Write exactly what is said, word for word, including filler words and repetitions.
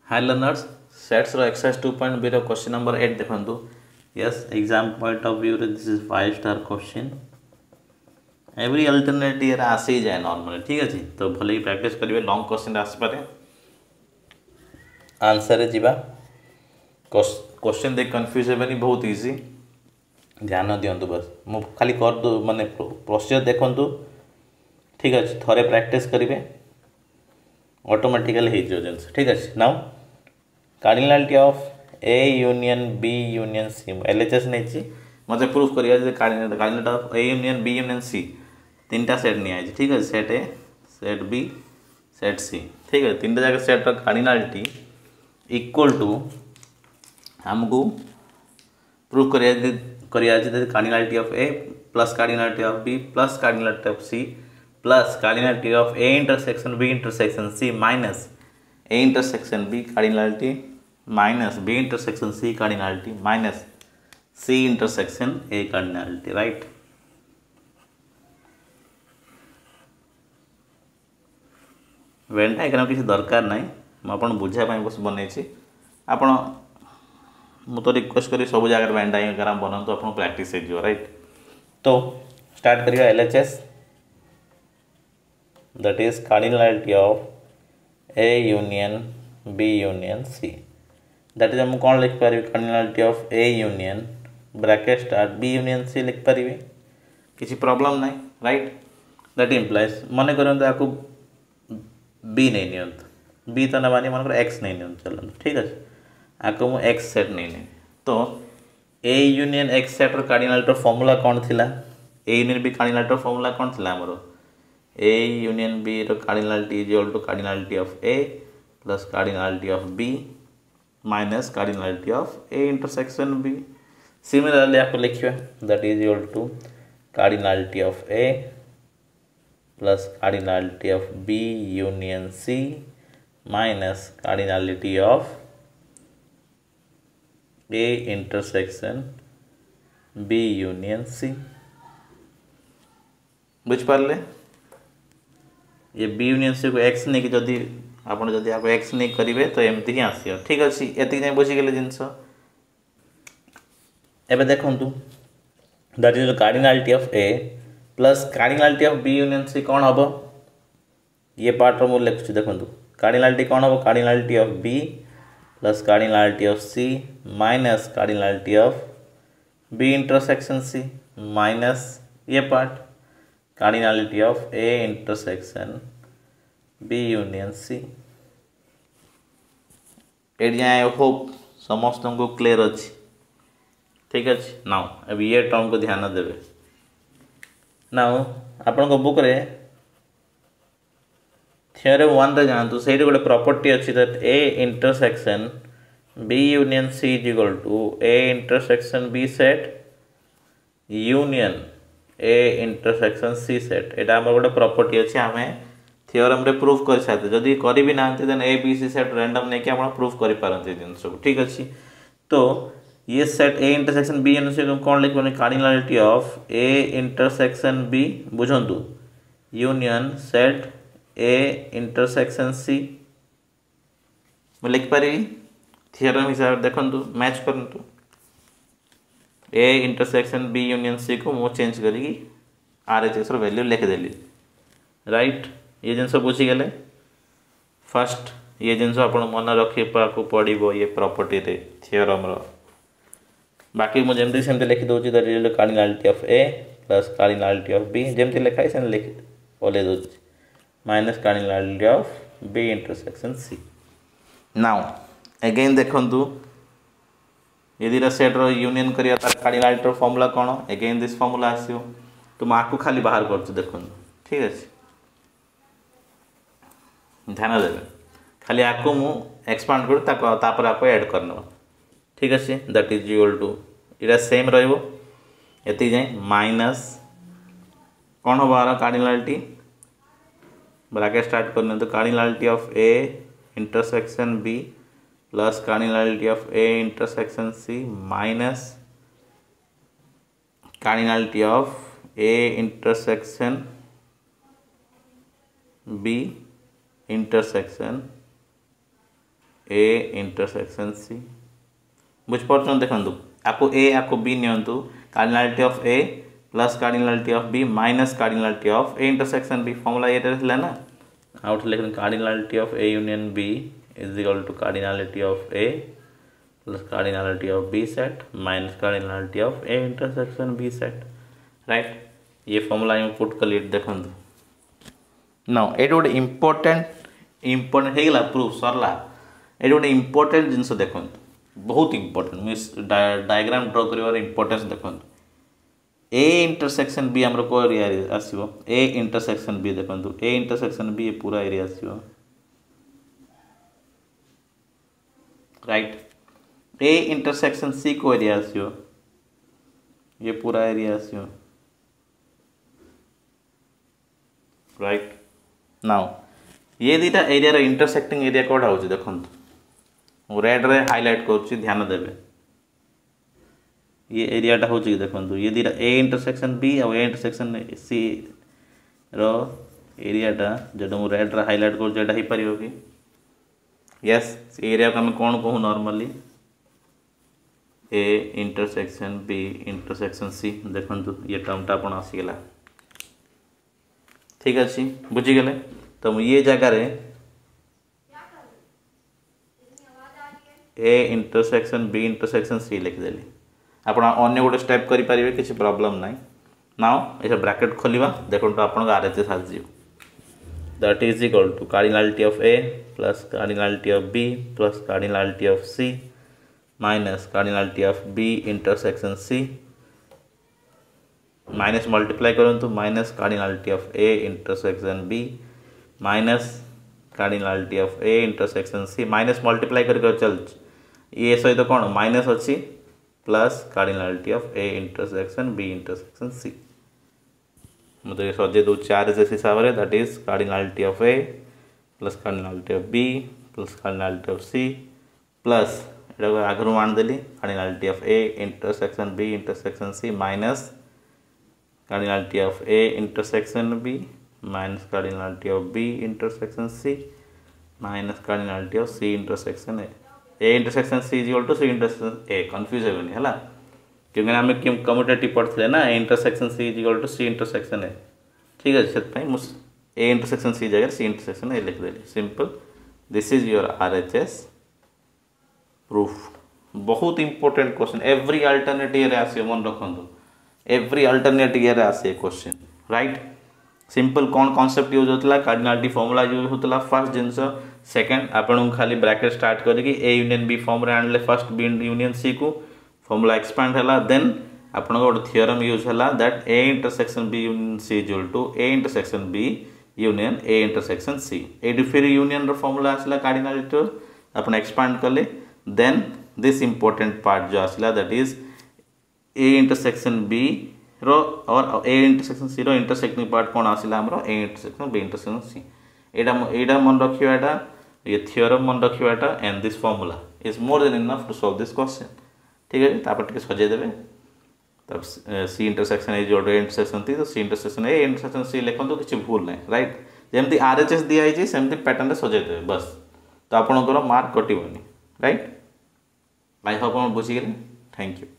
हाय learners sets रो exercise two point B रो question number eight देखंतु yes exam point of view रे this is five star question every alternate year आसी जाए normally ठीक अछि तो भले प्रैक्टिस करिवे लॉन्ग क्वेश्चन आस पारे आंसर रे जीवा क्वेश्चन देख कंफ्यूज हेबेनी बहुत इजी ध्यान दियंतु बस मु खाली कर दो माने प्रोसीजर देखंतु ठीक अछि थरे प्रैक्टिस करिवे ऑटोमेटिकली हो जिनस ठीक अच्छे now cardinality of A union B union C LHS नहीं मत प्रूफ करिया cardinality of A union B union C तीन टा सेट नहीं ठीक है set A set B set C ठीक है तीन टा सेट कार्डिनालिटी इक्वल टू हमको प्रूफ करिया करिया cardinality of A plus cardinality of B plus cardinality of C plus cardinality of A intersection B intersection C minus A intersection B cardinality minus B intersection C cardinality minus C intersection A cardinality right Venn diagram किसी दरकार ना मुझे बुझापी बस बनई आपण मु तो request करी सब जगह वेन डायग्राम बनातु आप प्रैक्टिस हो राइट तो स्टार्ट करिया LHS that is cardinality of A union B union C that is हम कौन लिख पारे cardinality of A union bracket start B union C लिख पारे किसी प्रॉब्लम नहीं राइट that implies मन करंतु आपको B नहीं नियंत B तो नवानी मन कर X नहीं नियंत चलन ठीक है आपको मु X सेट नहीं नहीं तो A union X सेट रो cardinality फॉर्मूला कौन थिला A union B cardinality formula कौन थिला हमरो A union B row cardinality is equal to cardinality of A plus cardinality of B minus cardinality of A intersection B. Similarly आपको लिखिए that is equal to cardinality of A plus cardinality of B union C minus cardinality of A intersection B union C. बुझ पारले ये B union C को x नहीं कि जदि आपन जदि आपको एक्स नहीं करिवे तो एमती ही आसीयो ठीक अछि एति नै बुझी गेले जिंस एबे देखंतु that is the cardinality of A plus cardinality of B union C कोन हबो ये पार्ट रो मु लिखछु देखंतु कार्डिनालिटी कोन हबो cardinality of B plus cardinality of C minus cardinality of B intersection C minus ये part cardinality of A intersection B union C एडी I hope समस्त को क्लियर अच्छी ठीक अच्छे नाउ अब ये टर्म को ध्यान देवे नाउ आपण को बुक रे थ्योरम वन रे जानतु सेठी गोटे प्रॉपर्टी अछि that A intersection B union C is equal to A intersection B set union A intersection C set एटा हमर गोटे प्रॉपर्टी अछि हमें थ्योरम रे प्रूफ कर साथे जदी करि भी नांते then A B C set random ने कि आपण प्रूफ करि पारंते दिन सब ठीक अछि तो ये सेट ए इंटरसेक्शन बी एन से कोन लिखबो cardinality of A intersection B बुझंतु union set A intersection C मैं लिख पारि थ्योरम हिसाब देखंतु मैच करंतु A intersection B union C को मो चेंज करी आर एच एस वैल्यू लिख देली राइट ये जिनस बुझी गले फर्स्ट ये जिनस आप मन रखी को पड़ो ये प्रॉपर्टी रे थ्योरम रो बाकी मुझे जमती सेमती लिखि दोची that is the cardinality of A plus cardinality of B जमती लिखा है सेन लिख ओले दोची minus cardinality of B intersection C now again देखंतु यदि सेट रो यूनियन करिया तार कार्डिनालिटी रो फार्मूला कोन अगेन दिस फार्मूला आसियो तो माकू खाली बाहर करछु देखन ठीक अछि ध्यान देबे खाली आको मु एक्सपांड करू ताको तापर आपको ऐड करनो ठीक अछि दैट इज इक्वल टू इरा सेम रहइबो एति जाय माइनस कोन हो बारा कार्डिनालिटी ब्रैकेट स्टार्ट करने तो cardinality of A intersection B plus cardinality of A intersection C minus cardinality of A intersection B intersection A intersection C बुझिपार देखो आपको ए आपको बी नियंतु cardinality of A plus cardinality of B minus cardinality of A intersection B formula ये थिला ना out लेकिन cardinality of A union B is equal to cardinality of A plus cardinality of B set minus cardinality of A intersection B set right ये formula हम put कली देखो now ये गोटे इंपोर्टेंट इंपोर्टेंट होगा प्रूफ सरला ये गोटे इंपोर्टेंट जिनस देखो बहुत इंपोर्टेंट मीन्स डायग्राम ड्रॉ कर इंपोर्टेंस देखो ए इंटरसेक्शन बी आमर को एरिया आसो ए इंटरसेक्शन बी देखो ए इंटरसेक्शन बी पूरा एरिया आसो राइट ए इंटरसेक्शन सी को एरिया आसो ये पूरा एरिया आसो राइट नाउ ये दीटा एरिया रो इंटरसेक्टिंग एरिया कोडा होची देखो रेड रे हाईलाइट करूची ध्यान देबे ये एरियाटा हो देखो ये दीटा ए इंटरसेक्शन बी और ए इंटरसेक्शन सी रो एरियाटा जो रेड रे हाईलाइट कर हो पार कि यस एरिया को आम कौन कहूँ normally A intersection B intersection C देखो ये टर्मटा अपन आसीगला ठीक अच्छे बुझीगले तो ये जगार A intersection B intersection C लिखिदेली आप अन्य गोटे स्टेप करेंगे किसी प्रॉब्लम ना नाउ ये ब्रैकेट खोलिबा देखो आपन आरएचएस आसो that is equal to cardinality of A plus cardinality of B plus cardinality of C minus cardinality of B intersection C minus multiply करूँ minus cardinality of A intersection B minus cardinality of A intersection C minus multiply कर चल ये सहित कौन minus अच्छी plus cardinality of A intersection B intersection C मुझे सजे दो चार हिसाब से that is cardinality of A plus cardinality of B plus cardinality of C plus आगु आनदेली cardinality of A intersection B intersection C minus cardinality of A intersection B minus cardinality of B intersection C minus cardinality of C intersection A A intersection C is equal to C intersection A confuse होनी है क्योंकि आम commutative पढ़ते ना A intersection C is equal to C intersection A ठीक अच्छे से A intersection C जगह C intersection A लिखदेली simple this is your RHS proof बहुत इंपोर्टेंट क्वेश्चन एवरी अल्टरनेटिव आसे मन रखु एवरी अल्टरनेटिव ईयर आसे क्वेश्चन राइट सिंपल कौन कॉन्सेप्ट यूज होता कार्डिनालिटी फॉर्मूला यूज होता फर्स्ट जिनस सेकेंड आपन खाली ब्रैकेट स्टार्ट करके ए यूनियन बी फॉर्म रे आनले फर्स्ट बी यूनियन सी को फॉर्मूला एक्सपांड है देन आपन गोटे थियोरम यूज है that A intersection B union C is equal to A intersection B union A intersection C ये फिर यूनियन रो फॉर्मूला आसला कार्डिनालिटी आपन एक्सपांड कले देन दिस इंपोर्टेंट पार्ट जो आसला that is A intersection B रो और ए इंटरसेक्शन सी रो इंटरसेक्टिंग पार्ट कौन आसला हमरो A intersection B intersection C एडा एडा मन रखियोटा ये थियोरम मन रखियोटा and this formula is more than enough to solve this question ठीक है तापर टिके सजे देबे तब सी इंटरसेक्शन ए जो इंटरसेक्शन थी तो सी इंटरसेक्शन ए इंटरसेक्शन सी लिखंतु किछि भूल नै राइट जेमति आरएचएस दिया है सेमति पैटर्न रे सजे देबे बस तो आपनकर मार्क कटिबनी राइट आई होप हम बुझी गेले थैंक यू।